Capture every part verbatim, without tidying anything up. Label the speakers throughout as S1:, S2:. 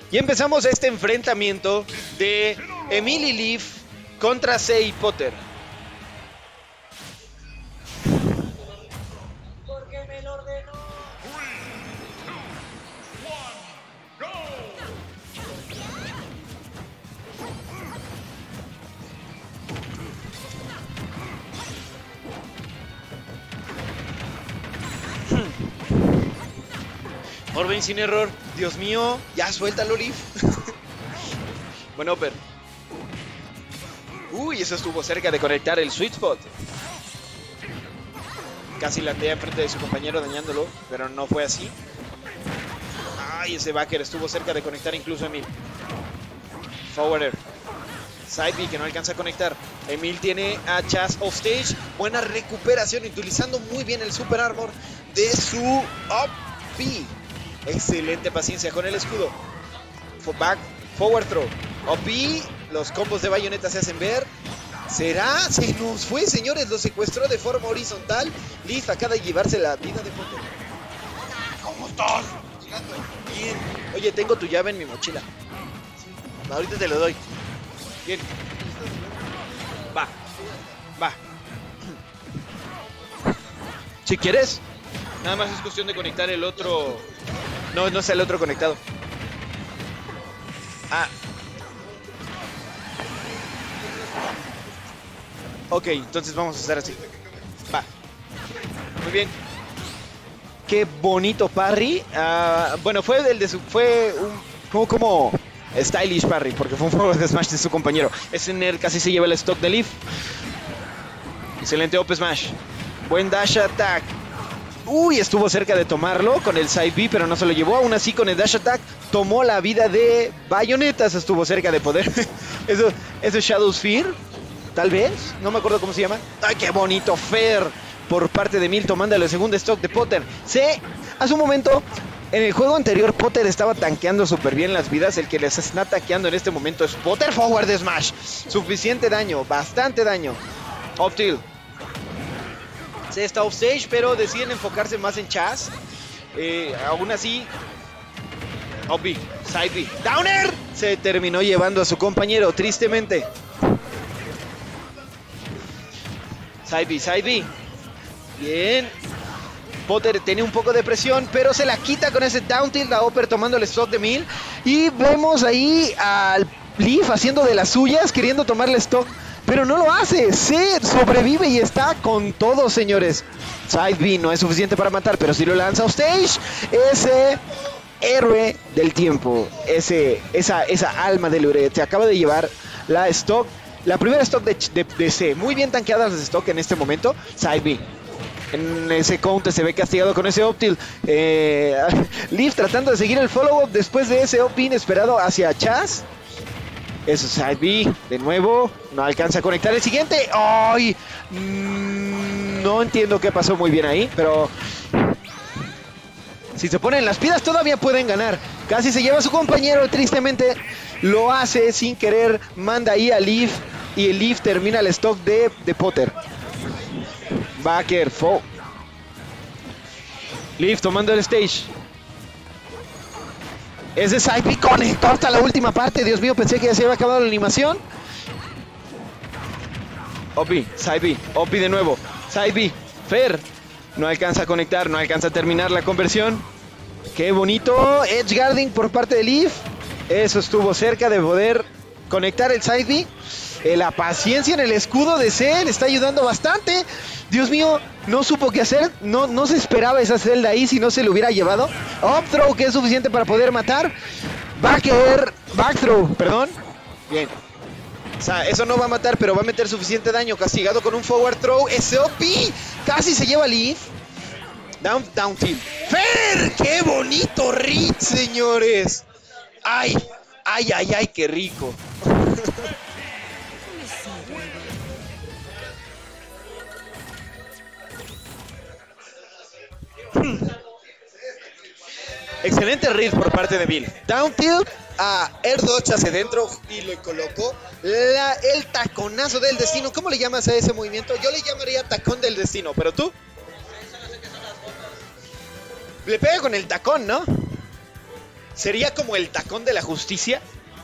S1: Y empezamos este enfrentamiento de Emily Leaf contra Sei Potter.
S2: Porque me lo ordenó.
S1: Orben sin error. Dios mío, ya suéltalo, Leaf. Bueno, Upper. Uy, eso estuvo cerca de conectar el sweet spot. Casi landea enfrente de su compañero dañándolo, pero no fue así. Ay, ese backer estuvo cerca de conectar incluso a Emil. Forwarder. Side B que no alcanza a conectar. Emil tiene a Chaz offstage. Buena recuperación, utilizando muy bien el super armor de su up B. Excelente paciencia con el escudo. Back, forward throw. Up B. Los combos de bayoneta se hacen ver. ¿Será? Se nos fue, señores. Lo secuestró de forma horizontal. Leaf acaba de llevarse la vida de Potter. ¿Cómo estás? Bien. Oye, tengo tu llave en mi mochila. Sí. Ahorita te lo doy. Bien. Va. Va. Si quieres. Nada más es cuestión de conectar el otro. No, no sea el otro conectado. Ah. Ok, entonces vamos a estar así. Va. Muy bien. Qué bonito parry. Uh, bueno, fue del de su. Fue un. Como, como stylish parry, porque fue un forward smash de su compañero. Ese Ner casi se lleva el stock de Leaf. Excelente up smash. Buen dash attack. Uy, estuvo cerca de tomarlo con el side B, pero no se lo llevó. Aún así, con el dash attack, tomó la vida de Bayonetas. Estuvo cerca de poder. Eso, eso es Shadow Sphere. Tal vez, no me acuerdo cómo se llama. ¡Ay, qué bonito Fair! Por parte de Emil tomando el segundo stock de Potter. Se, hace un momento, en el juego anterior, Potter estaba tanqueando súper bien las vidas. El que les está tanqueando en este momento es Potter. Forward Smash. Suficiente daño, bastante daño. Up tilt. Se está offstage, pero deciden enfocarse más en Chaz. Eh, aún así, Up B, Side B. Downer. Se terminó llevando a su compañero, tristemente. Side B, Side B. Bien. Potter tiene un poco de presión, pero se la quita con ese down tilt. La Upper tomando el stock de Emil. Y vemos ahí al Leaf haciendo de las suyas, queriendo tomarle stock, pero no lo hace. Se sobrevive y está con todo, señores. Side B no es suficiente para matar, pero si lo lanza a stage. Ese héroe del tiempo, ese, esa, esa alma del héroe, te acaba de llevar la stock. La primera stock de, de, de C. Muy bien tanqueadas las stock en este momento. Side B. En ese counter se ve castigado con ese up tilt. Eh, Leaf tratando de seguir el follow-up después de ese up inesperado hacia Chaz. Eso es Side B. De nuevo. No alcanza a conectar el siguiente. ¡Ay! Mm, no entiendo qué pasó muy bien ahí, pero si se ponen las pilas todavía pueden ganar. Casi se lleva a su compañero, tristemente lo hace sin querer. Manda ahí a Leaf y el Leaf termina el stock de, de Potter. Backer, fo. Leaf tomando el stage. Ese Side B conectó hasta la última parte. Dios mío, pensé que ya se había acabado la animación. Opi, Side B, Opi de nuevo. Side B, Fair. No alcanza a conectar, no alcanza a terminar la conversión. Qué bonito. Edge guarding por parte de Leaf. Eso estuvo cerca de poder conectar el Side B. Eh, la paciencia en el escudo de C le está ayudando bastante. Dios mío, no supo qué hacer. No, no se esperaba esa celda ahí si no se lo hubiera llevado. Up throw, que es suficiente para poder matar. Backer, back throw, perdón. Bien. O sea, eso no va a matar, pero va a meter suficiente daño. Castigado con un forward throw. S O P casi se lleva Leaf. Down, down tilt. ¡Fer! ¡Qué bonito read, señores! ¡Ay! ¡Ay, ay, ay! ¡Qué rico! Excelente read por parte de Bill. Down tilt a Air Dodge hacia adentro y le colocó la, el taconazo del destino. ¿Cómo le llamas a ese movimiento? Yo le llamaría tacón del destino, pero tú. Le pega con el tacón, ¿no? Sería como el tacón de la justicia.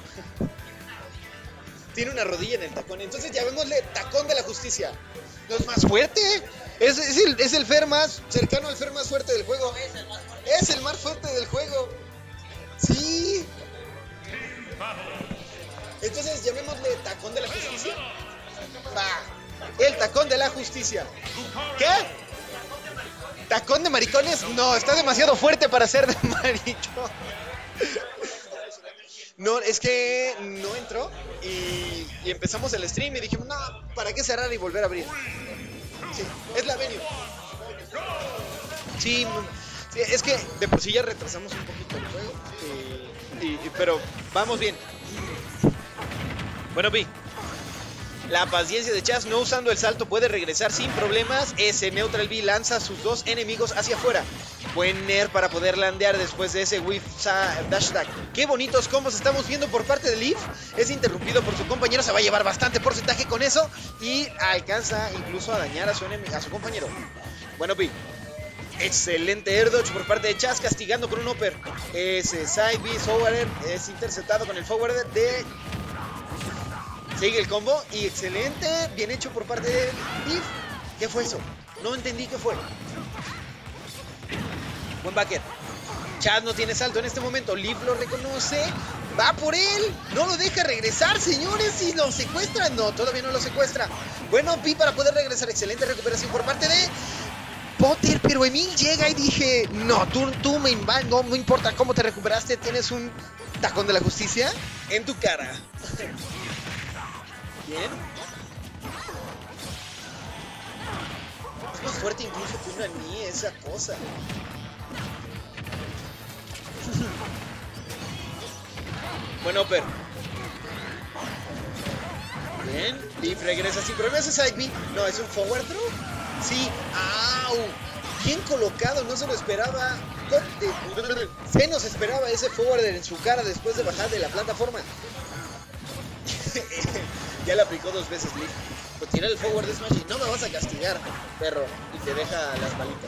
S1: Tiene una rodilla en el tacón. Entonces llamémosle tacón de la justicia. ¿No es más fuerte? Es, es, el, es el Fer más cercano al Fer más fuerte del juego. Es el más fuerte, es el más fuerte del juego. Sí. Entonces llamémosle tacón de la justicia. Va. El tacón de la justicia. ¿Qué? ¿Tacón de maricones? No, está demasiado fuerte para ser de maricón. No, es que no entró y, y empezamos el stream y dijimos, no, ¿para qué cerrar y volver a abrir? Sí, es la venue. Sí, sí, es que de por sí ya retrasamos un poquito el juego, y, y, pero vamos bien. Bueno, Pi, la paciencia de Chaz, no usando el salto, puede regresar sin problemas. Ese Neutral B lanza a sus dos enemigos hacia afuera. Buen Nair para poder landear después de ese whiff dash attack. Qué bonitos combos estamos viendo por parte de Leaf. Es interrumpido por su compañero, se va a llevar bastante porcentaje con eso y alcanza incluso a dañar a su, a su compañero. Bueno, Pi, excelente air dodge por parte de Chaz, castigando con un upper. Ese side B forwarder es interceptado con el forwarder de... Sigue el combo y excelente, bien hecho por parte de Leaf. ¿Qué fue eso? No entendí qué fue. Buen backer. Chaz no tiene salto en este momento. Leaf lo reconoce. Va por él. No lo deja regresar, señores. Y lo secuestran. No, todavía no lo secuestra. Bueno, Pi para poder regresar. Excelente recuperación por parte de Potter. Pero Emil llega y dije, no, tú, tú me invades. No, no importa cómo te recuperaste. Tienes un tacón de la justicia en tu cara. Bien. Es más fuerte incluso que una Ni esa cosa. Buen upper. Bien. Leaf regresa sin problemas. ¿Es side B? No, ¿es un forward throw? Sí. ¡Au! Bien colocado, no se lo esperaba. Se nos esperaba ese forwarder en su cara después de bajar de la plataforma. Ya le aplicó dos veces Leaf. Pues tira el forward smash y no me vas a castigar, perro. Y te deja las balitas.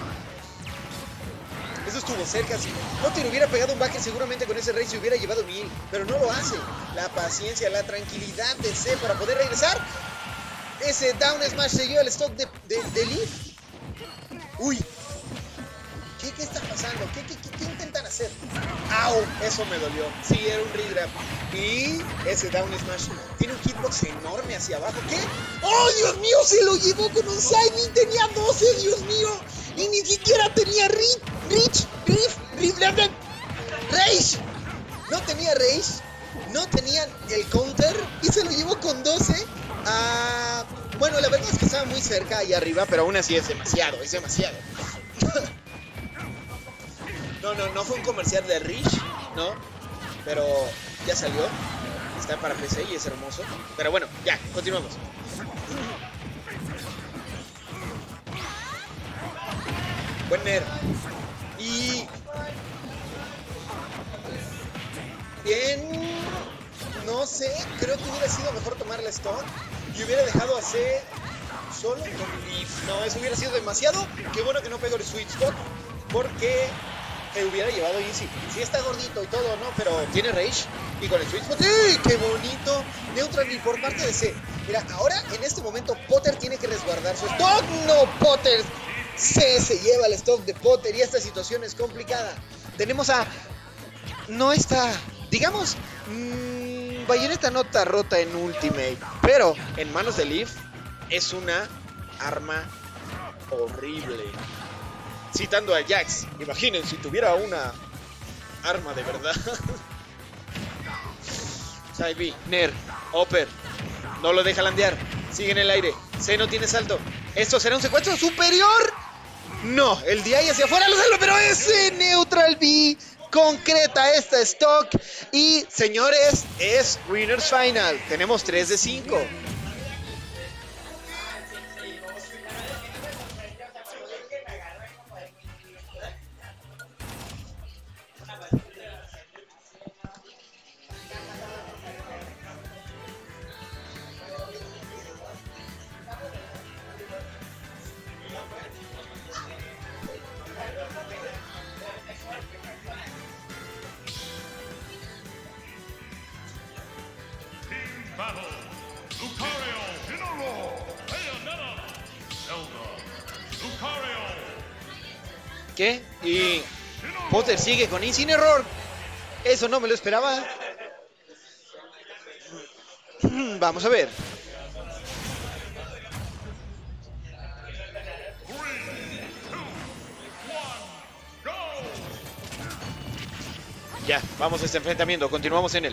S1: Eso estuvo cerca. Si Potter hubiera pegado un backer, seguramente con ese rey se hubiera llevado mil. Pero no lo hace. La paciencia, la tranquilidad de C para poder regresar. Ese down smash se lleva el stock de, de, de Leaf. Uy. ¿Qué, ¿Qué está pasando? ¿Qué, qué, qué, ¿Qué intentan hacer? ¡Au! Eso me dolió. Sí, era un regrab. Y ese down smash tiene un hitbox enorme hacia abajo. ¿Qué? ¡Oh, Dios mío! Se lo llevó con un side. Tenía doce, Dios mío. Y ni siquiera tenía Rich, Rich, Riff, Riff, Rage. No tenía Rage. No tenía el counter. Y se lo llevó con doce. Ah, bueno, la verdad es que estaba muy cerca ahí arriba. Pero aún así es demasiado. Es demasiado. No, no, no fue un comercial de Rich, no, pero ya salió, está para P C y es hermoso, pero bueno, ya, continuamos. Buen Nair. Y... Bien, no sé, creo que hubiera sido mejor tomar la stock y hubiera dejado hacer solo con Leaf. No, eso hubiera sido demasiado, qué bueno que no pegó el sweet spot, porque... que hubiera llevado Easy. Sí está gordito y todo, ¿no? Pero tiene Rage. Y con el Sweet Spot. ¡Eh! ¡Qué bonito! Neutral B por parte de C. Mira, ahora en este momento Potter tiene que resguardar su stock. ¡No, Potter! C se lleva el stock de Potter y esta situación es complicada. Tenemos a... No está... Digamos... Mmm, Bayonetta no está rota en Ultimate. Pero en manos de Leaf es una arma horrible. Citando a Jax, imaginen si tuviera una arma de verdad. Side B, Nair, upper, no lo deja landear, sigue en el aire, C no tiene salto. ¿Esto será un secuestro superior? No, el D I hacia afuera lo salva, pero ese Neutral B concreta esta stock. Y señores, es Winners Final, tenemos tres de cinco. ¿Qué? Y Potter sigue con Incineroar. Eso no me lo esperaba. Vamos a ver. Ya, vamos a este enfrentamiento. Continuamos en él.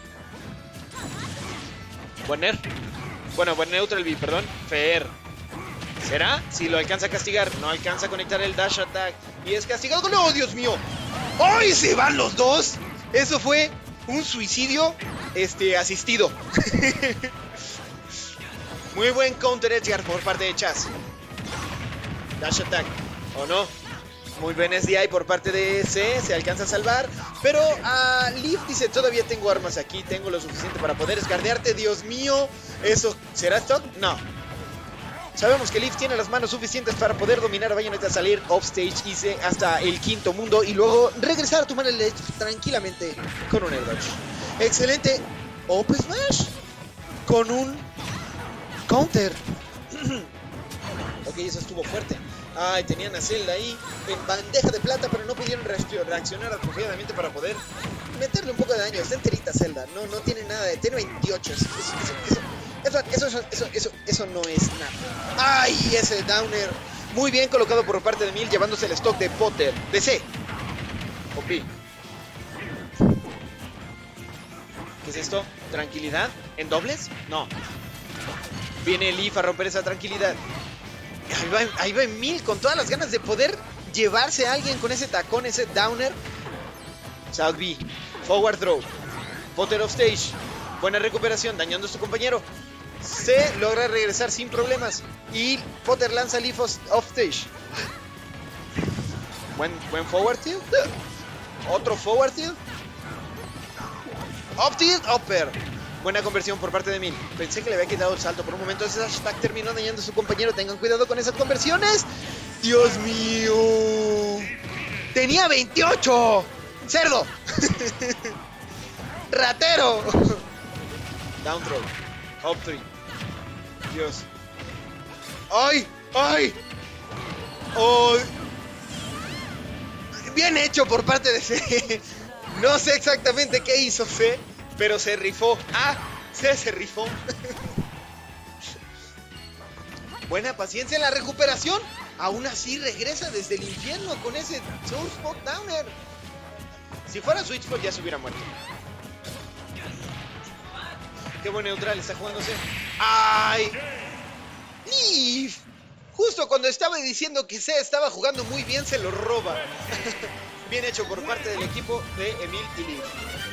S1: Buen Ner. Bueno, buen Neutral B, perdón. Fer. ¿Será? Si lo alcanza a castigar. No alcanza a conectar el dash attack. Y es castigado con... ¡Oh, Dios mío! ¡Ay, se van los dos! Eso fue un suicidio este, asistido. Muy buen counter Edgar por parte de Chaz. Dash attack. ¿O no? Muy buen S D I por parte de C. Se alcanza a salvar. Pero uh, Leaf dice, todavía tengo armas aquí. Tengo lo suficiente para poder escardearte. Dios mío. ¿Eso será stock? No. Sabemos que Leaf tiene las manos suficientes para poder dominar a Bayonetta, salir offstage y hasta el quinto mundo y luego regresar a tomar el edge tranquilamente con un air dodge. Excelente Up Smash con un counter. Ok, eso estuvo fuerte. Ay, tenían a Zelda ahí en bandeja de plata, pero no pudieron reaccionar apropiadamente para poder meterle un poco de daño. Está enterita Zelda, no, no tiene nada de... Tiene veintiocho, eso, eso, eso, eso, eso, eso, eso, eso, eso no es nada. ¡Ay, ese downer! Muy bien colocado por parte de Mil, llevándose el stock de Potter, de C. Ok. ¿Qué es esto? ¿Tranquilidad? ¿En dobles? No. Viene Leaf a romper esa tranquilidad. Ahí va, ahí va Emil con todas las ganas de poder llevarse a alguien con ese tacón, ese downer. South B, forward throw. Potter off stage. Buena recuperación, dañando a su compañero. Se logra regresar sin problemas. Y Potter lanza Leaf off stage. Buen, buen forward tilt. Otro forward tilt. Up tilt, upper. Buena conversión por parte de Mil. Pensé que le había quitado el salto por un momento. Ese hashtag terminó dañando a su compañero. Tengan cuidado con esas conversiones. ¡Dios mío! ¡Tenía veintiocho! ¡Cerdo! ¡Ratero! Down throw. Up three. Dios. ¡Ay! ¡Ay! ¡Oh! Bien hecho por parte de C. No sé exactamente qué hizo C, pero se rifó. Ah, C se rifó. Buena paciencia en la recuperación. Aún así regresa desde el infierno con ese Soul Spot Downer. Si fuera Switch Spot ya se hubiera muerto. Qué buen neutral está jugándose. ¡Ay! Leaf. Justo cuando estaba diciendo que C estaba jugando muy bien, se lo roba. Bien hecho por parte del equipo de Emil y Leaf.